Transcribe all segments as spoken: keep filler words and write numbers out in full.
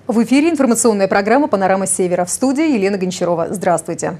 В эфире информационная программа «Панорама Севера». В студии Елена Гончарова. Здравствуйте.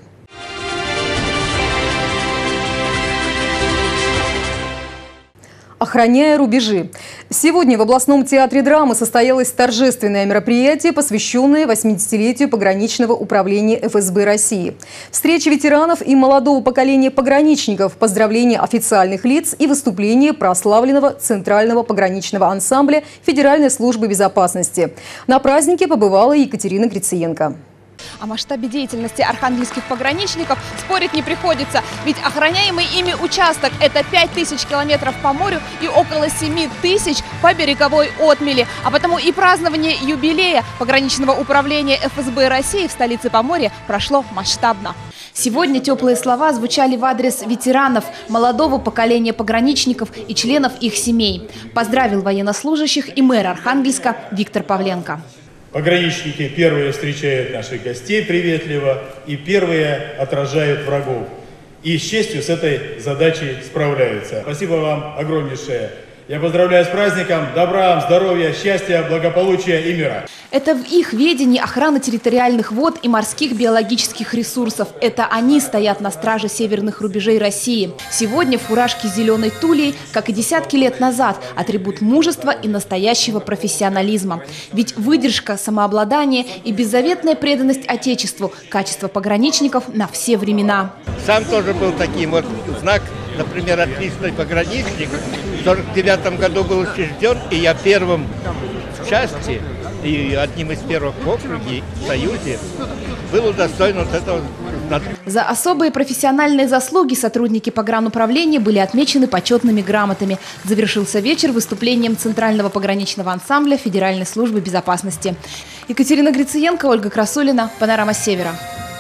Охраняя рубежи. Сегодня в областном театре драмы состоялось торжественное мероприятие, посвященное восьмидесятилетию пограничного управления эф эс бэ России. Встреча ветеранов и молодого поколения пограничников, поздравления официальных лиц и выступление прославленного Центрального пограничного ансамбля Федеральной службы безопасности. На празднике побывала Екатерина Грициенко. О масштабе деятельности архангельских пограничников спорить не приходится. Ведь охраняемый ими участок – это пять тысяч километров по морю и около семи тысяч по береговой отмели. А потому и празднование юбилея пограничного управления эф эс бэ России в столице Поморья прошло масштабно. Сегодня теплые слова звучали в адрес ветеранов, молодого поколения пограничников и членов их семей. Поздравил военнослужащих и мэр Архангельска Виктор Павленко. Пограничники первые встречают наших гостей приветливо и первые отражают врагов. И с честью с этой задачей справляются. Спасибо вам огромнейшее. Я поздравляю с праздником. Добра вам, здоровья, счастья, благополучия и мира. Это в их ведении охрана территориальных вод и морских биологических ресурсов. Это они стоят на страже северных рубежей России. Сегодня фуражки с зеленой тулей, как и десятки лет назад, атрибут мужества и настоящего профессионализма. Ведь выдержка, самообладание и беззаветная преданность Отечеству – качество пограничников на все времена. Сам тоже был таким. Вот знак, например, отличный пограничник. В сорок девятом году был учрежден, и я первым в части и одним из первых в округе, в Союзе, был удостоен вот этого. За особые профессиональные заслуги сотрудники погрануправления были отмечены почетными грамотами. Завершился вечер выступлением Центрального пограничного ансамбля Федеральной службы безопасности. Екатерина Грициенко, Ольга Красулина, «Панорама Севера».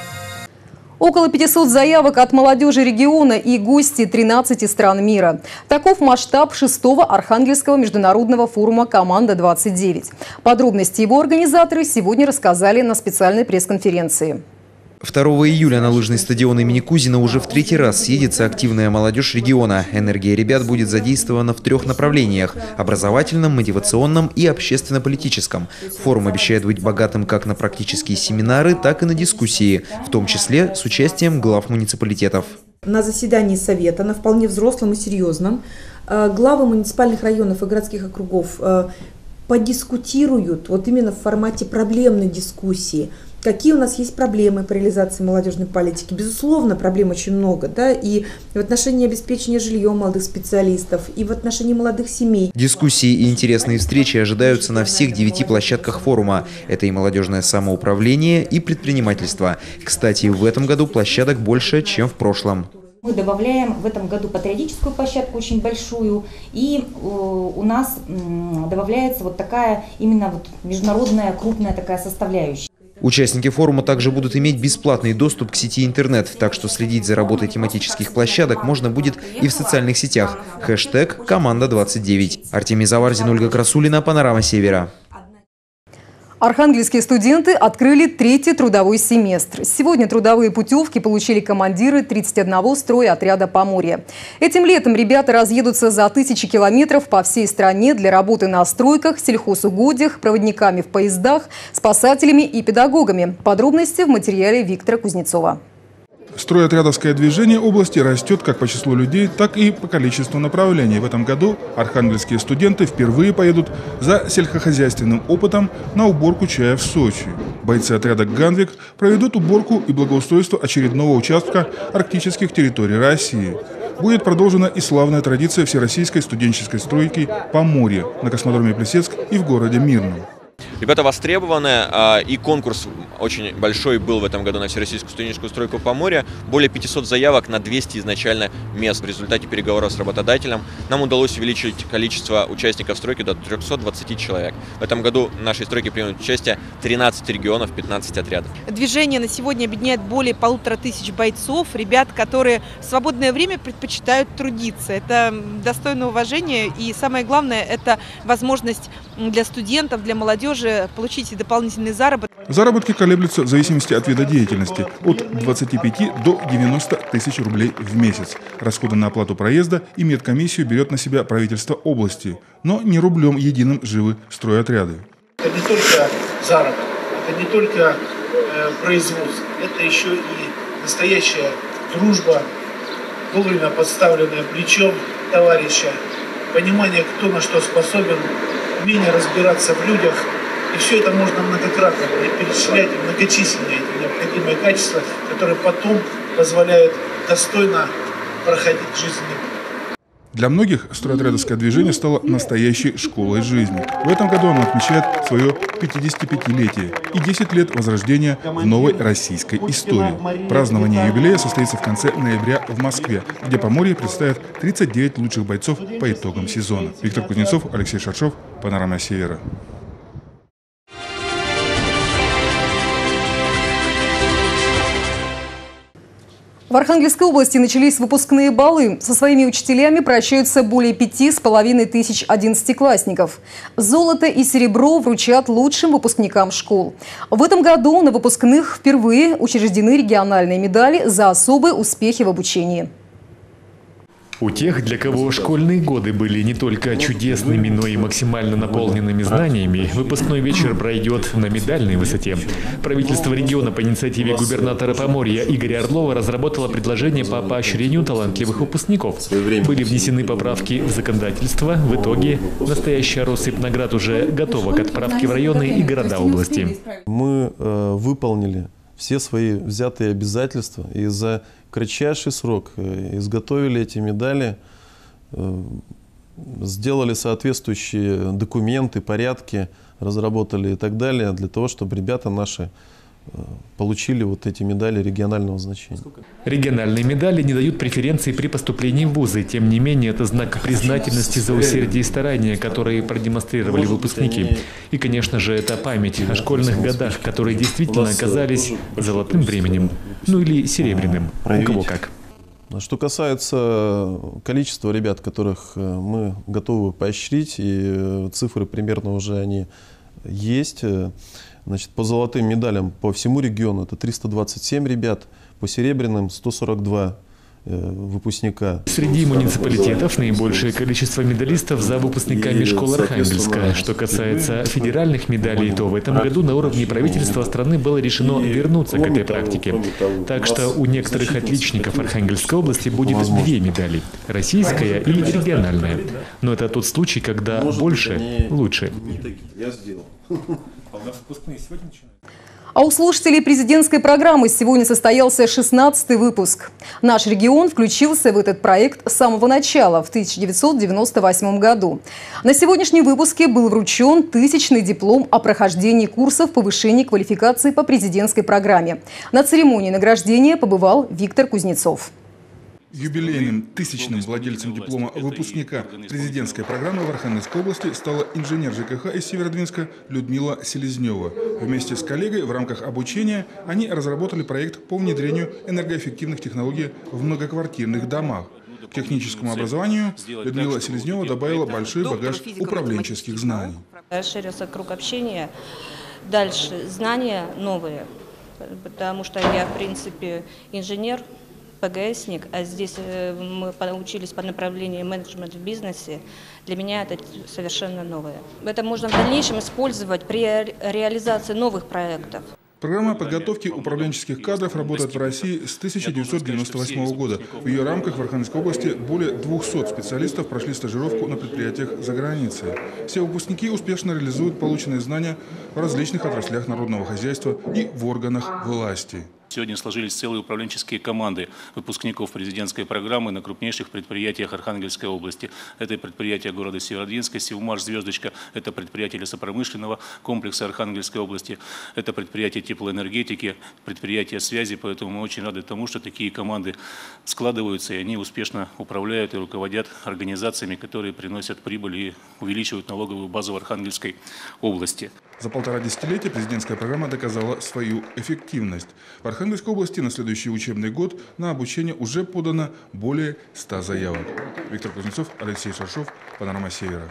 Около пятисот заявок от молодежи региона и гости тринадцати стран мира. Таков масштаб шестого Архангельского международного форума «Команда-двадцать девять». Подробности его организаторы сегодня рассказали на специальной пресс-конференции. второго июля на лыжный стадион имени Кузина уже в третий раз съедется активная молодежь региона. Энергия ребят будет задействована в трех направлениях – образовательном, мотивационном и общественно-политическом. Форум обещает быть богатым как на практические семинары, так и на дискуссии, в том числе с участием глав муниципалитетов. На заседании Совета, на вполне взрослом и серьезном, главы муниципальных районов и городских округов подискутируют вот именно в формате проблемной дискуссии. Какие у нас есть проблемы по реализации молодежной политики? Безусловно, проблем очень много, да, и в отношении обеспечения жильем молодых специалистов, и в отношении молодых семей. Дискуссии и интересные встречи ожидаются на всех девяти площадках форума. Это и молодежное самоуправление, и предпринимательство. Кстати, в этом году площадок больше, чем в прошлом. Мы добавляем в этом году патриотическую площадку очень большую, и у нас добавляется вот такая именно вот международная крупная такая составляющая. Участники форума также будут иметь бесплатный доступ к сети интернет, так что следить за работой тематических площадок можно будет и в социальных сетях. Хэштег «Команда двадцать девять». Артемий Заварзин, Ольга Красулина, «Панорама Севера». Архангельские студенты открыли третий трудовой семестр. Сегодня трудовые путевки получили командиры тридцати одного стройотряда Поморья. Этим летом ребята разъедутся за тысячи километров по всей стране для работы на стройках, сельхозугодиях, проводниками в поездах, спасателями и педагогами. Подробности в материале Виктора Кузнецова. Стройотрядовское движение области растет как по числу людей, так и по количеству направлений. В этом году архангельские студенты впервые поедут за сельскохозяйственным опытом на уборку чая в Сочи. Бойцы отряда «Ганвик» проведут уборку и благоустройство очередного участка арктических территорий России. Будет продолжена и славная традиция всероссийской студенческой стройки «Поморье» на космодроме Плесецк и в городе Мирном. Ребята востребованы, и конкурс очень большой был в этом году на Всероссийскую студенческую стройку Поморья. Более пятисот заявок на двести изначально мест. В результате переговоров с работодателем нам удалось увеличить количество участников стройки до трёхсот двадцати человек. В этом году в нашей стройке примут участие тринадцать регионов, пятнадцать отрядов. Движение на сегодня объединяет более полутора тысяч бойцов, ребят, которые в свободное время предпочитают трудиться. Это достойно уважения, и самое главное, это возможность для студентов, для молодежи получить дополнительный заработок. Заработки колеблются в зависимости от вида деятельности – от двадцати пяти до девяноста тысяч рублей в месяц. Расходы на оплату проезда и медкомиссию берет на себя правительство области. Но не рублем единым живы стройотряды. Это не только заработок. Это не только э, производство, это еще и настоящая дружба, вовремя подставленная плечом товарища, понимание, кто на что способен, умение разбираться в людях. И все это можно многократно перечислять, многочисленные эти необходимые качества, которые потом позволяют достойно проходить жизненный путь. Для многих стройотрядовское движение стало настоящей школой жизни. В этом году оно отмечает свое пятидесятипятилетие и десять лет возрождения в новой российской истории. Празднование юбилея состоится в конце ноября в Москве, где Поморье представит тридцать девять лучших бойцов по итогам сезона. Виктор Кузнецов, Алексей Шаршов, Панорама Севера. В Архангельской области начались выпускные балы. Со своими учителями прощаются более пяти с половиной тысяч одиннадцатиклассников. Золото и серебро вручат лучшим выпускникам школ. В этом году на выпускных впервые учреждены региональные медали за особые успехи в обучении. У тех, для кого школьные годы были не только чудесными, но и максимально наполненными знаниями, выпускной вечер пройдет на медальной высоте. Правительство региона по инициативе губернатора Поморья Игоря Орлова разработало предложение по поощрению талантливых выпускников. Были внесены поправки в законодательство. В итоге настоящая россыпь наград уже готова к отправке в районы и города области. Мы э, выполнили все свои взятые обязательства и за кратчайший срок изготовили эти медали, сделали соответствующие документы, порядки, разработали и так далее, для того, чтобы ребята наши получили вот эти медали регионального значения. Региональные медали не дают преференций при поступлении в вузы. Тем не менее, это знак признательности за усердие и старания, которые продемонстрировали выпускники. И, конечно же, это память о школьных годах, которые действительно оказались золотым временем. Ну или серебряным. У кого как. Что касается количества ребят, которых мы готовы поощрить, и цифры примерно уже они есть. Значит, по золотым медалям по всему региону это триста двадцать семь ребят, по серебряным сто сорок два э, выпускника. Среди муниципалитетов наибольшее количество медалистов за выпускниками школ Архангельска. Что касается федеральных медалей, то в этом году на уровне правительства страны было решено вернуться к этой практике. Так что у некоторых отличников Архангельской области будет две медали – российская и региональная. Но это тот случай, когда больше лучше. А у слушателей президентской программы сегодня состоялся шестнадцатый выпуск. Наш регион включился в этот проект с самого начала, в тысяча девятьсот девяносто восьмом году. На сегодняшнем выпуске был вручен тысячный диплом о прохождении курсов повышения квалификации по президентской программе. На церемонии награждения побывал Виктор Кузнецов. Юбилейным тысячным владельцем диплома выпускника президентской программы в Архангельской области стала инженер ЖКХ из Северодвинска Людмила Селезнева. Вместе с коллегой в рамках обучения они разработали проект по внедрению энергоэффективных технологий в многоквартирных домах. К техническому образованию Людмила Селезнева добавила большой багаж управленческих знаний. Расширился круг общения, дальше знания новые, потому что я, в принципе, инженер, ПГСник, а здесь мы учились по направлению менеджмент в бизнесе. Для меня это совершенно новое. Это можно в дальнейшем использовать при реализации новых проектов. Программа подготовки управленческих кадров работает в России с тысяча девятьсот девяносто восьмого года. В ее рамках в Архангельской области более двухсот специалистов прошли стажировку на предприятиях за границей. Все выпускники успешно реализуют полученные знания в различных отраслях народного хозяйства и в органах власти. Сегодня сложились целые управленческие команды выпускников президентской программы на крупнейших предприятиях Архангельской области. Это предприятия города Северодвинска, Севмаш, Звездочка, это предприятие лесопромышленного комплекса Архангельской области, это предприятие теплоэнергетики, предприятия связи. Поэтому мы очень рады тому, что такие команды складываются, и они успешно управляют и руководят организациями, которые приносят прибыль и увеличивают налоговую базу в Архангельской области. За полтора десятилетия президентская программа доказала свою эффективность. В Архангельской области на следующий учебный год на обучение уже подано более ста заявок. Виктор Кузнецов, Алексей Шаршов, Панорама Севера.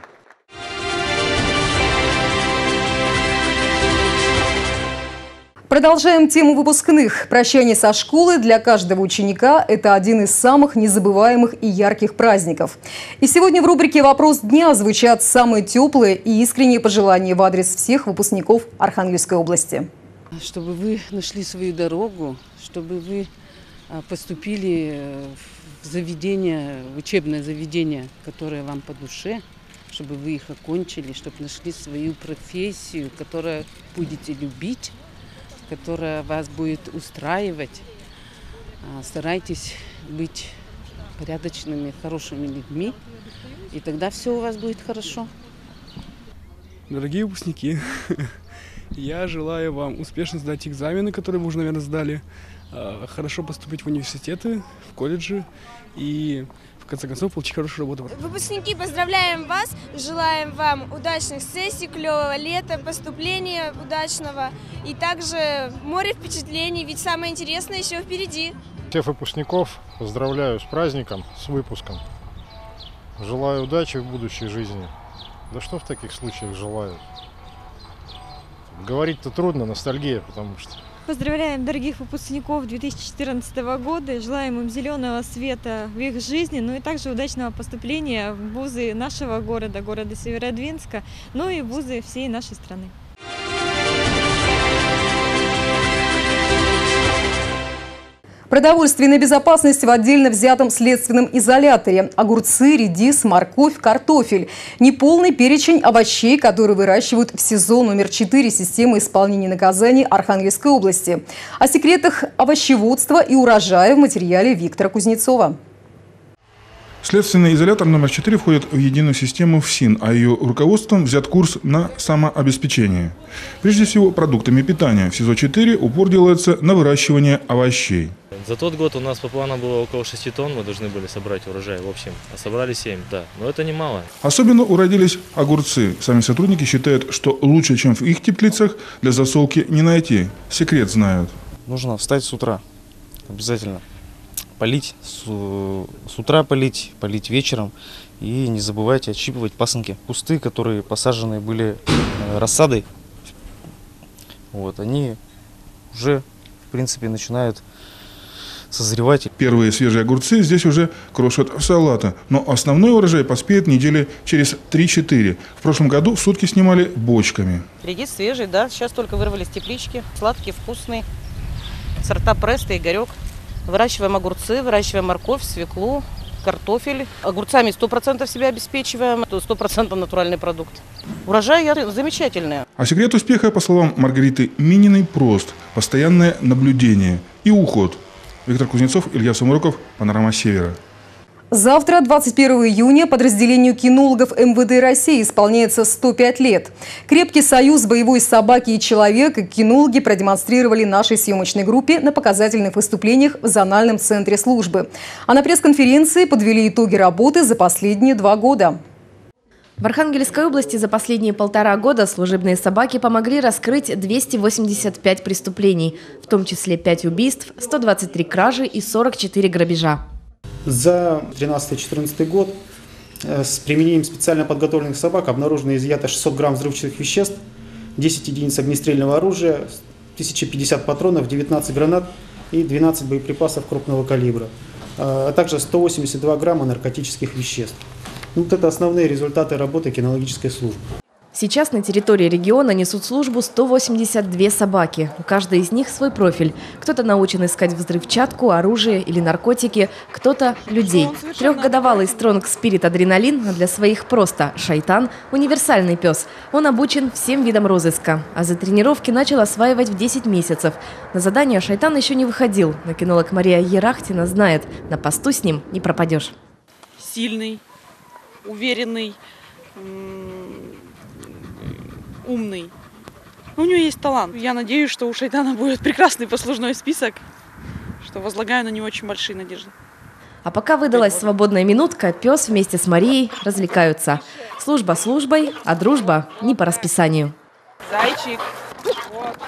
Продолжаем тему выпускных. Прощание со школы для каждого ученика – это один из самых незабываемых и ярких праздников. И сегодня в рубрике «Вопрос дня» звучат самые теплые и искренние пожелания в адрес всех выпускников Архангельской области. Чтобы вы нашли свою дорогу, чтобы вы поступили в заведение, в учебное заведение, которое вам по душе, чтобы вы их окончили, чтобы нашли свою профессию, которую будете любить, которая вас будет устраивать. Старайтесь быть порядочными, хорошими людьми, и тогда все у вас будет хорошо. Дорогие выпускники, я желаю вам успешно сдать экзамены, которые вы уже, наверное, сдали, хорошо поступить в университеты, в колледжи и, в конце концов, получить хорошую работу. Выпускники, поздравляем вас, желаем вам удачных сессий, клевого лета, поступления удачного и также море впечатлений, ведь самое интересное еще впереди. Всех выпускников поздравляю с праздником, с выпуском. Желаю удачи в будущей жизни. Да что в таких случаях желаю? Говорить-то трудно, ностальгия, потому что... Поздравляем дорогих выпускников две тысячи четырнадцатого года, желаем им зеленого света в их жизни, ну и также удачного поступления в вузы нашего города, города Северодвинска, ну и вузы всей нашей страны. Продовольственная безопасность в отдельно взятом следственном изоляторе. Огурцы, редис, морковь, картофель. Неполный перечень овощей, которые выращивают в СИЗО номер четыре системы исполнения наказаний Архангельской области. О секретах овощеводства и урожая в материале Виктора Кузнецова. Следственный изолятор номер четыре входит в единую систему ФСИН, а ее руководством взят курс на самообеспечение. Прежде всего, продуктами питания. В СИЗО четыре упор делается на выращивание овощей. За тот год у нас по плану было около шести тонн, мы должны были собрать урожай в общем, а собрали семь, да, но это немало. Особенно уродились огурцы. Сами сотрудники считают, что лучше, чем в их теплицах, для засолки не найти. Секрет знают. Нужно встать с утра, обязательно. Полить, с, с утра полить, полить вечером. И не забывайте отщипывать пасынки. Кусты, которые посажены были э, рассадой, вот, они уже, в принципе, начинают созревать. Первые свежие огурцы здесь уже крошат в салата. Но основной урожай поспеет недели через три-четыре. В прошлом году в сутки снимали бочками. Редис свежий, да, сейчас только вырвали с теплички. Сладкий, вкусный. Сорта Преста, Игорек. Выращиваем огурцы, выращиваем морковь, свеклу, картофель. Огурцами сто процентов себя обеспечиваем, сто процентов натуральный продукт. Урожай замечательный. А секрет успеха, по словам Маргариты Мининой, прост. Постоянное наблюдение и уход. Виктор Кузнецов, Илья Сумароков, «Панорама Севера». Завтра, двадцать первого июня, подразделению кинологов эм вэ дэ России исполняется сто пять лет. Крепкий союз боевой собаки и человека кинологи продемонстрировали нашей съемочной группе на показательных выступлениях в зональном центре службы. А на пресс-конференции подвели итоги работы за последние два года. В Архангельской области за последние полтора года служебные собаки помогли раскрыть двести восемьдесят пять преступлений, в том числе пять убийств, сто двадцать три кражи и сорок четыре грабежа. За тринадцатый-четырнадцатый год с применением специально подготовленных собак обнаружено и изъято шестьсот грамм взрывчатых веществ, десять единиц огнестрельного оружия, тысяча пятьдесят патронов, девятнадцать гранат и двенадцать боеприпасов крупного калибра, а также сто восемьдесят два грамма наркотических веществ. Вот это основные результаты работы кинологической службы. Сейчас на территории региона несут службу сто восемьдесят две собаки. У каждой из них свой профиль. Кто-то научен искать взрывчатку, оружие или наркотики, кто-то – людей. Трехгодовалый Стронг Спирит Адреналин, а для своих просто Шайтан – универсальный пес. Он обучен всем видам розыска, а за тренировки начал осваивать в десять месяцев. На задание Шайтан еще не выходил, но кинолог Мария Ерахтина знает – на посту с ним не пропадешь. Сильный, уверенный, умный. У него есть талант. Я надеюсь, что у Шайтана будет прекрасный послужной список, что возлагаю на него очень большие надежды. А пока выдалась свободная минутка, пес вместе с Марией развлекаются. Служба службой, а дружба не по расписанию. Зайчик. Вот.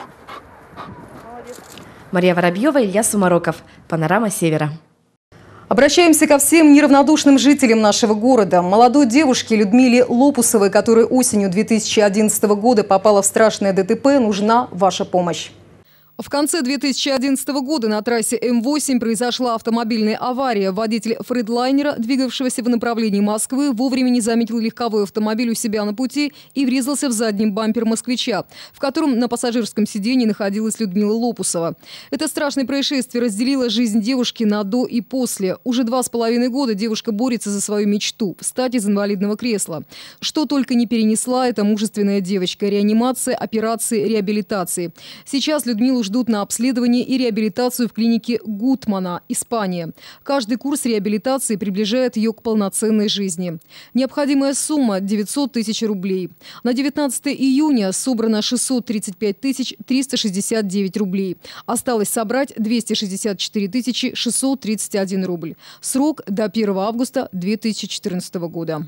Мария Воробьева, Илья Сумароков. «Панорама Севера». Обращаемся ко всем неравнодушным жителям нашего города. Молодой девушке Людмиле Лопусовой, которая осенью две тысячи одиннадцатого года попала в страшное дэ тэ пэ, нужна ваша помощь. В конце две тысячи одиннадцатого года на трассе М восемь произошла автомобильная авария. Водитель фредлайнера, двигавшегося в направлении Москвы, вовремя не заметил легковой автомобиль у себя на пути и врезался в задний бампер москвича, в котором на пассажирском сиденье находилась Людмила Лопусова. Это страшное происшествие разделило жизнь девушки на до и после. Уже два с половиной года девушка борется за свою мечту – встать из инвалидного кресла. Что только не перенесла эта мужественная девочка – реанимация, операции, реабилитации. Сейчас Людмилу ждут на обследование и реабилитацию в клинике Гутмана, Испания. Каждый курс реабилитации приближает ее к полноценной жизни. Необходимая сумма – девятьсот тысяч рублей. На девятнадцатое июня собрано шестьсот тридцать пять тысяч триста шестьдесят девять рублей. Осталось собрать двести шестьдесят четыре тысячи шестьсот тридцать один рубль. Срок до первого августа две тысячи четырнадцатого года.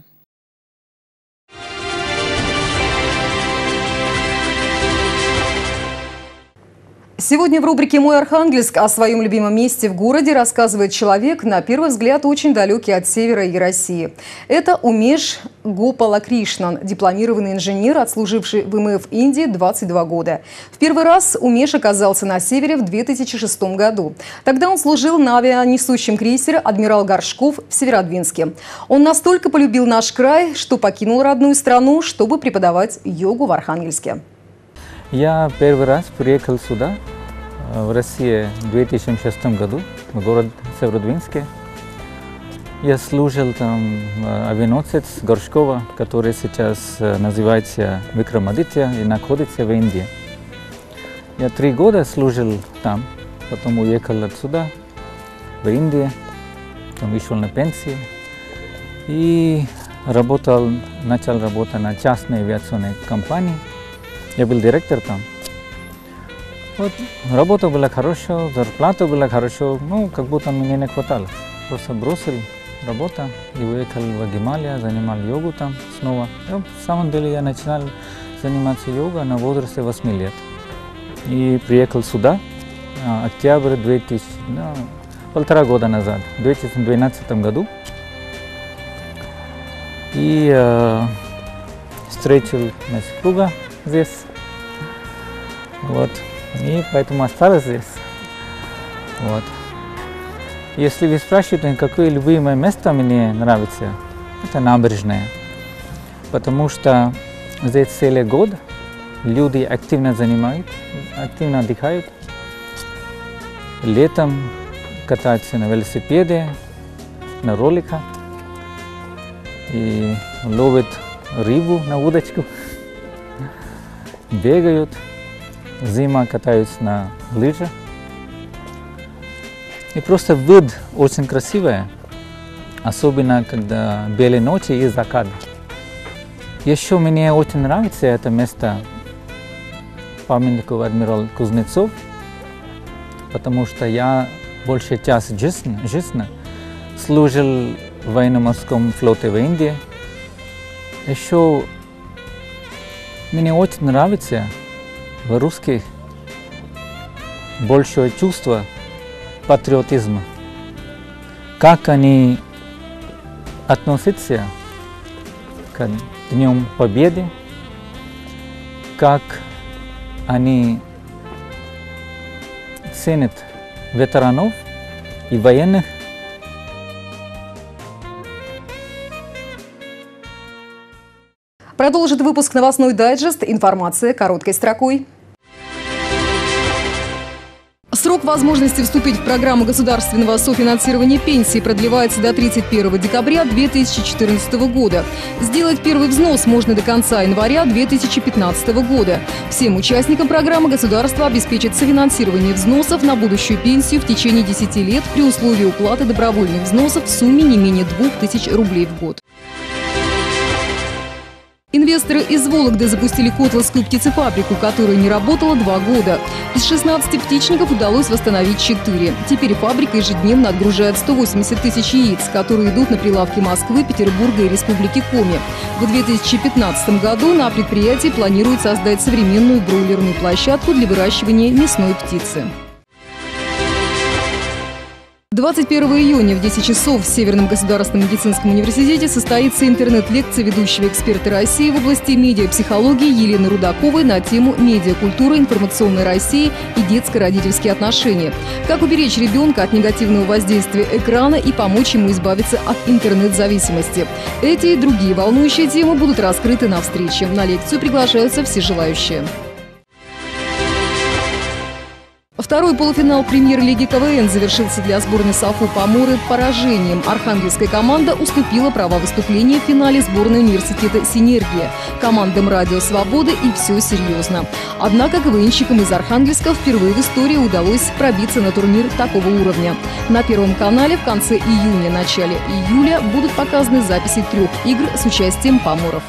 Сегодня в рубрике «Мой Архангельск» о своем любимом месте в городе рассказывает человек, на первый взгляд, очень далекий от севера и России. Это Умеш Гопалакришнан, дипломированный инженер, отслуживший в эм эф Индии двадцать два года. В первый раз Умеш оказался на севере в две тысячи шестом году. Тогда он служил на авианесущем крейсере «Адмирал Горшков» в Северодвинске. Он настолько полюбил наш край, что покинул родную страну, чтобы преподавать йогу в Архангельске. Я первый раз приехал сюда, в Россию, в две тысячи шестом году, в город Северодвинске. Я служил там авианосец Горшкова, который сейчас называется Викрамадитья и находится в Индии. Я три года служил там, потом уехал отсюда, в Индию, там вышел на пенсию и работал, начал работать на частной авиационной компании. Я был директор там. Вот, работа была хорошая, зарплата была хорошая, ну, как будто мне не хватало. Просто бросил работу и уехал в Гималия, занимал йогу там снова. И, в самом деле я начинал заниматься йогой на возрасте восьми лет. И приехал сюда, октябрь двухтысячного, ну, полтора года назад, в две тысячи двенадцатом году. И э, встретил супруга здесь. Вот. И поэтому осталась здесь. Вот. Если вы спрашиваете, какое любимое место мне нравится, это набережная. Потому что здесь целый год люди активно занимают, активно отдыхают. Летом катаются на велосипеде, на роликах и ловят рыбу на удочку, бегают. Зима катаются на лыжах. И просто вид очень красивый, особенно когда белые ночи и закат. Еще мне очень нравится это место, памятнику адмирал Кузнецов, потому что я большую часть жизни, жизни служил в военно-морском флоте в Индии. Еще мне очень нравится в русских большое чувство патриотизма. Как они относятся к Днем Победы, как они ценят ветеранов и военных. Продолжит выпуск новостной дайджест. Информация короткой строкой. Срок возможности вступить в программу государственного софинансирования пенсии продлевается до тридцать первого декабря две тысячи четырнадцатого года. Сделать первый взнос можно до конца января две тысячи пятнадцатого года. Всем участникам программы государство обеспечит софинансирование взносов на будущую пенсию в течение десяти лет при условии уплаты добровольных взносов в сумме не менее двух тысяч рублей в год. Инвесторы из Вологды запустили котловскую птицефабрику, которая не работала два года. Из шестнадцати птичников удалось восстановить четыре. Теперь фабрика ежедневно отгружает сто восемьдесят тысяч яиц, которые идут на прилавки Москвы, Петербурга и Республики Коми. В две тысячи пятнадцатом году на предприятии планируют создать современную бройлерную площадку для выращивания мясной птицы. двадцать первого июня в десять часов в Северном государственном медицинском университете состоится интернет-лекция ведущего эксперта России в области медиапсихологии Елены Рудаковой на тему «Медиакультура информационной России и детско-родительские отношения». Как уберечь ребенка от негативного воздействия экрана и помочь ему избавиться от интернет-зависимости. Эти и другие волнующие темы будут раскрыты на встрече. На лекцию приглашаются все желающие. Второй полуфинал премьер-лиги КВН завершился для сборной САФУ «Поморы» поражением. Архангельская команда уступила права выступления в финале сборной университета «Синергия» командам «Радио Свободы» и «Все серьезно». Однако КВНщикам из Архангельска впервые в истории удалось пробиться на турнир такого уровня. На Первом канале в конце июня, начале июля будут показаны записи трех игр с участием поморов.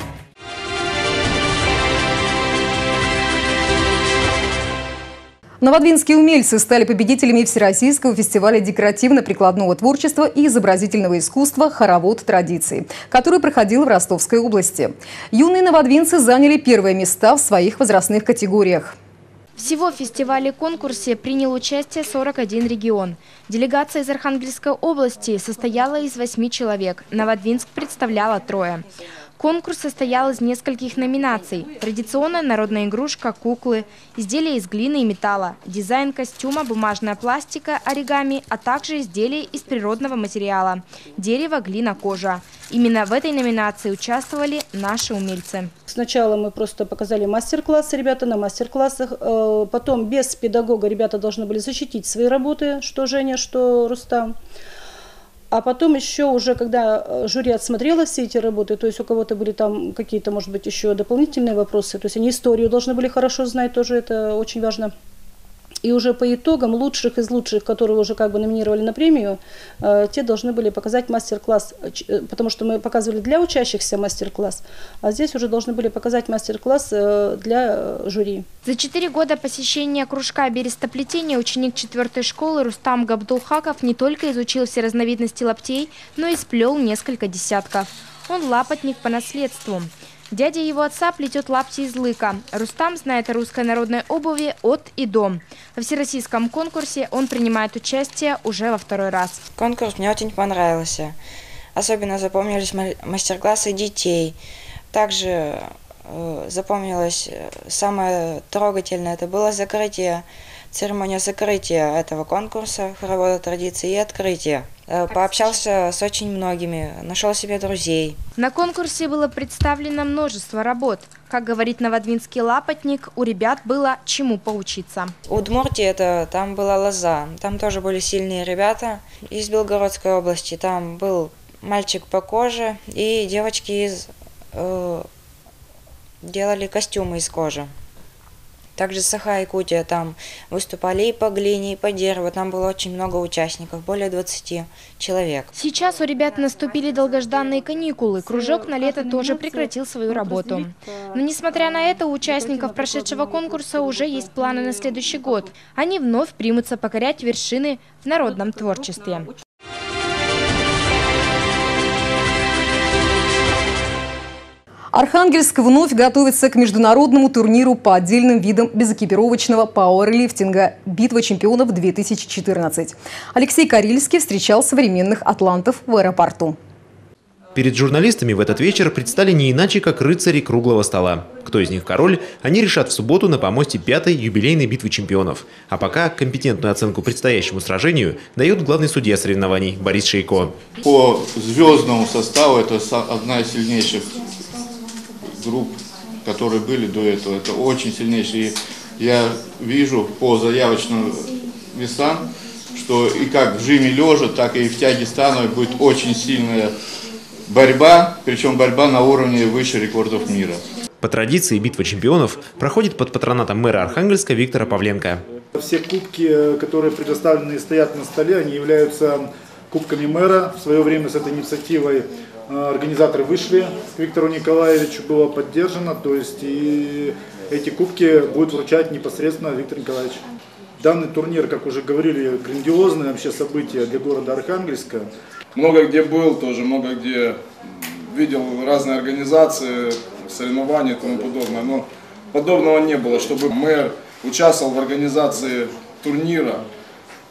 Новодвинские умельцы стали победителями Всероссийского фестиваля декоративно-прикладного творчества и изобразительного искусства «Хоровод традиций», который проходил в Ростовской области. Юные новодвинцы заняли первые места в своих возрастных категориях. Всего в фестивале-конкурсе принял участие сорок один регион. Делегация из Архангельской области состояла из восьми человек. Новодвинск представляла трое. Конкурс состоял из нескольких номинаций. Традиционная народная игрушка, куклы, изделия из глины и металла, дизайн костюма, бумажная пластика, оригами, а также изделия из природного материала – дерево, глина, кожа. Именно в этой номинации участвовали наши умельцы. Сначала мы просто показали мастер-класс, ребята на мастер-классах. Потом без педагога ребята должны были защитить свои работы, что Женя, что Рустам. А потом еще уже, когда жюри отсмотрело все эти работы, то есть у кого-то были там какие-то, может быть, еще дополнительные вопросы, то есть они историю должны были хорошо знать, тоже это очень важно. И уже по итогам лучших из лучших, которые уже как бы номинировали на премию, э, те должны были показать мастер-класс, э, потому что мы показывали для учащихся мастер-класс, а здесь уже должны были показать мастер-класс э, для э, жюри. За четыре года посещения кружка берестоплетения ученик четвертой школы Рустам Габдулхаков не только изучил все разновидности лаптей, но и сплел несколько десятков. Он лапотник по наследству. Дядя его отца плетет лапти из лыка. Рустам знает о русской народной обуви от и до. Во всероссийском конкурсе он принимает участие уже во второй раз. Конкурс мне очень понравился. Особенно запомнились мастер-классы детей. Также э, запомнилось самое трогательное, это было закрытие, церемония закрытия этого конкурса «Хоровода традиций» и открытия. Пообщался с очень многими, нашел себе друзей. На конкурсе было представлено множество работ. Как говорит новодвинский лапотник, у ребят было чему поучиться. У Удмуртии это, там была лоза, там тоже были сильные ребята из Белгородской области. Там был мальчик по коже и девочки из, э, делали костюмы из кожи. Также Саха-Якутия, там выступали и по глине, и по дереву. Там было очень много участников, более двадцати человек. Сейчас у ребят наступили долгожданные каникулы. Кружок на лето тоже прекратил свою работу. Но несмотря на это, у участников прошедшего конкурса уже есть планы на следующий год. Они вновь примутся покорять вершины в народном творчестве. Архангельск вновь готовится к международному турниру по отдельным видам безэкипировочного пауэрлифтинга «Битва чемпионов-две тысячи четырнадцать». Алексей Карильский встречал современных атлантов в аэропорту. Перед журналистами в этот вечер предстали не иначе, как рыцари круглого стола. Кто из них король, они решат в субботу на помосте пятой юбилейной битвы чемпионов. А пока компетентную оценку предстоящему сражению дает главный судья соревнований Борис Шейко. По звездному составу это одна из сильнейших групп, которые были до этого. Это очень сильнейшие. Я вижу по заявочным весам, что и как в жиме лежа, так и в тяге становой будет очень сильная борьба, причем борьба на уровне выше рекордов мира. По традиции битва чемпионов проходит под патронатом мэра Архангельска Виктора Павленко. Все кубки, которые предоставлены и стоят на столе, они являются кубками мэра. В свое время с этой инициативой организаторы вышли к Виктору Николаевичу, было поддержано, то есть и эти кубки будет вручать непосредственно Виктор Николаевич. Данный турнир, как уже говорили, грандиозное вообще событие для города Архангельска. Много где был, тоже много где видел разные организации, соревнования и тому подобное, но подобного не было, чтобы мэр участвовал в организации турнира.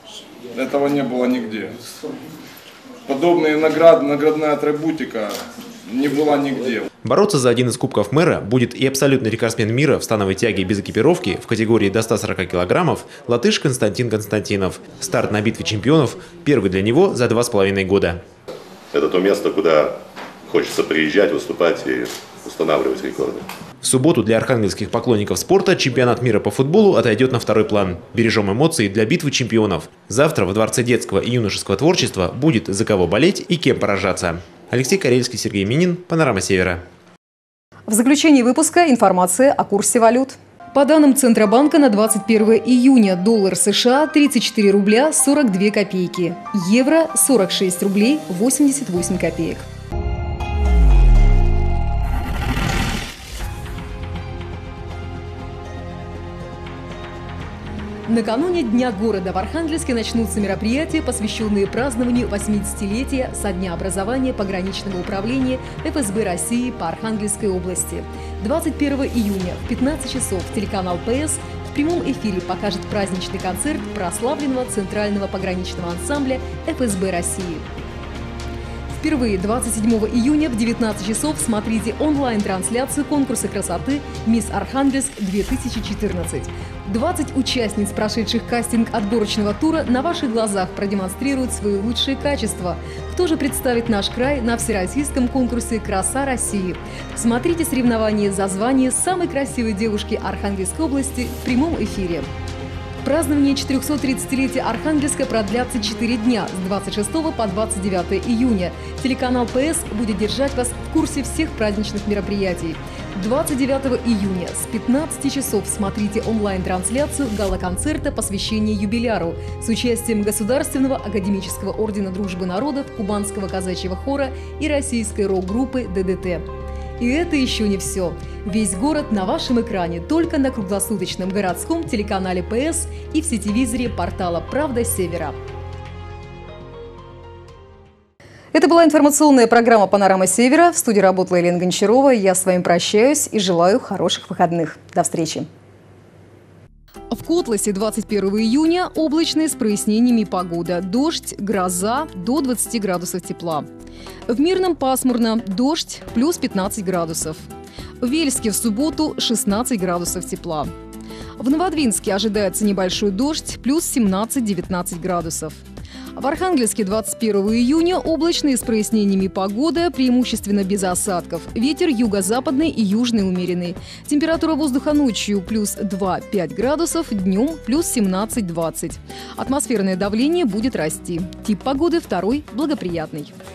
этого не было нигде. Подобные награды, наградная атрибутика не была нигде. Бороться за один из кубков мэра будет и абсолютный рекордсмен мира в становой тяге без экипировки в категории до ста сорока килограммов латыш Константин Константинов. Старт на битве чемпионов первый для него за два с половиной года. Это то место, куда хочется приезжать, выступать и устанавливать рекорды. В субботу для архангельских поклонников спорта чемпионат мира по футболу отойдет на второй план. Бережем эмоции для битвы чемпионов. Завтра во Дворце детского и юношеского творчества будет за кого болеть и кем поражаться. Алексей Карельский, Сергей Минин, Панорама Севера. В заключении выпуска информация о курсе валют. По данным Центробанка на двадцать первое июня доллар США тридцать четыре рубля сорок две копейки, евро сорок шесть рублей восемьдесят восемь копеек. Накануне Дня города в Архангельске начнутся мероприятия, посвященные празднованию восьмидесятилетия со дня образования пограничного управления эф эс бэ России по Архангельской области. двадцать первого июня в пятнадцать часов телеканал пэ эс в прямом эфире покажет праздничный концерт прославленного центрального пограничного ансамбля эф эс бэ России. Впервые двадцать седьмого июня в девятнадцать часов смотрите онлайн-трансляцию конкурса красоты «Мисс Архангельск-две тысячи четырнадцать». двадцать участниц, прошедших кастинг отборочного тура, на ваших глазах продемонстрируют свои лучшие качества. Кто же представит наш край на всероссийском конкурсе «Краса России»? Смотрите соревнования за звание самой красивой девушки Архангельской области в прямом эфире. Празднование четырехсотридцатилетия Архангельска продлятся четыре дня с двадцать шестого по двадцать девятое июня. Телеканал пэ эс будет держать вас в курсе всех праздничных мероприятий. двадцать девятого июня с пятнадцати часов смотрите онлайн-трансляцию гала-концерта посвящения юбиляру с участием Государственного академического ордена Дружбы народов, Кубанского казачьего хора и российской рок-группы дэ дэ тэ. И это еще не все. Весь город на вашем экране только на круглосуточном городском телеканале пэ эс и в сетевизоре портала «Правда Севера». Это была информационная программа «Панорама Севера». В студии работала Елена Гончарова. Я с вами прощаюсь и желаю хороших выходных. До встречи. В Котласе двадцать первого июня облачная с прояснениями погода. Дождь, гроза, до двадцати градусов тепла. В Мирном пасмурно, дождь, плюс пятнадцать градусов. В Вельске в субботу шестнадцать градусов тепла. В Новодвинске ожидается небольшой дождь, плюс семнадцать-девятнадцать градусов. В Архангельске двадцать первого июня облачная с прояснениями погода, преимущественно без осадков. Ветер юго-западный и южный умеренный. Температура воздуха ночью плюс два-пять градусов, днем плюс семнадцать-двадцать. Атмосферное давление будет расти. Тип погоды второй благоприятный.